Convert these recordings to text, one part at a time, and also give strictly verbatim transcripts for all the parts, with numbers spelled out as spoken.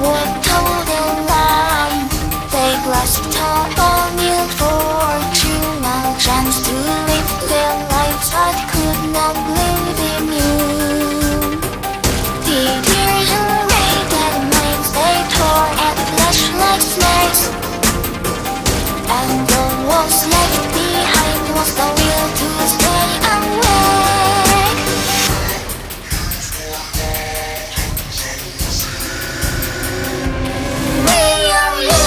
would toe the line. They grasped a new fortune, a chance to live their lives that could not live in you. The tears made their minds, they tore at flesh like snakes, and all was left behind was the will to stay awake. We are you.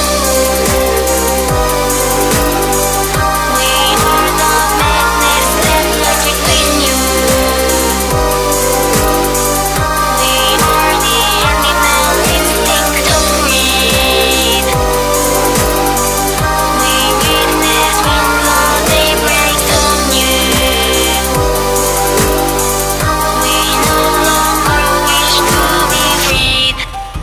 We are the madness that lies between you. We are the animal instinct of greed. We witness when the day breaks on you. We no longer wish to be freed.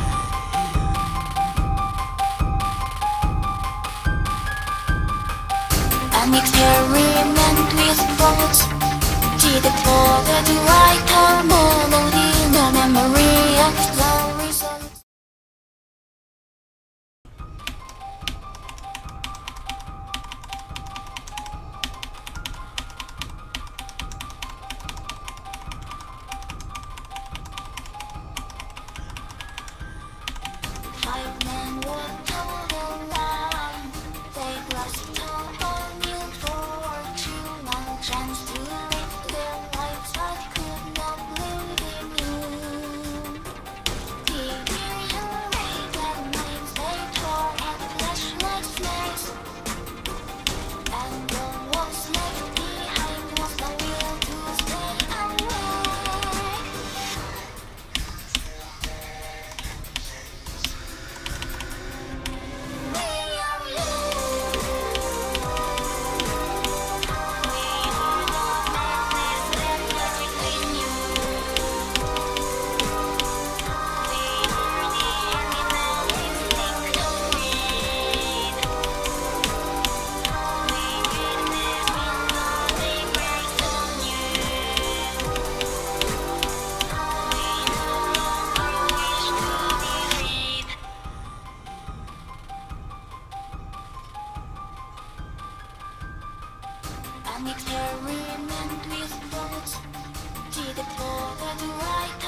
An experiment with thoughts, did it bother to write a monologue in the memory of the results? Five men would toe the line. They grasped a new fortune, a chance to live their lives that could not live in you. The vision made their minds, they tore at flesh like snakes, and all was left behind was the will to stay awake. We are you. We are the madness that lies between you. We are the animal instinct of greed. We witness when the day breaks on you. We no longer wish to be freed. An experiment with thoughts, did it bother to write